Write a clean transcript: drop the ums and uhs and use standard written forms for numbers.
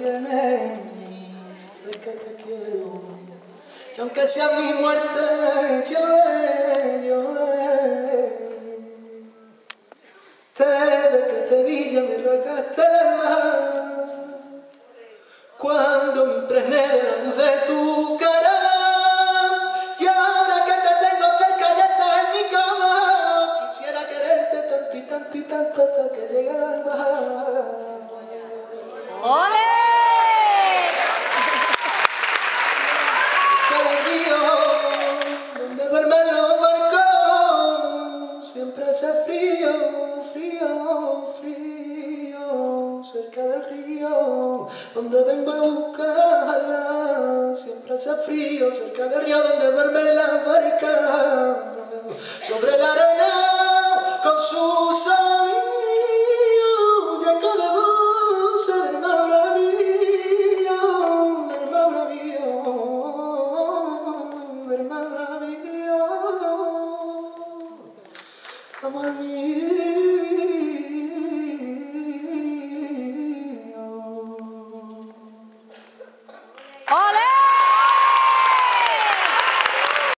tienes, sabes que te quiero. Y aunque sea mi muerte, lloré. Desde que te vi ya me rogaste más. Cuando me impregné de la luz de tu cara. Y ahora que te tengo cerca ya estás en mi cama. Quisiera quererte tanto y tanto y tanto hasta que llegue el alba. ¡Ole! Que el río donde duermen los barcos siempre hace frío, frío, frío. Cerca del río donde vengo a buscarla siempre hace frío. Cerca del río donde duermen las barcas sobre la arena con sus amigos. Ya cada voz del mar bravío, del mar bravío, del mar bravío, amor mío.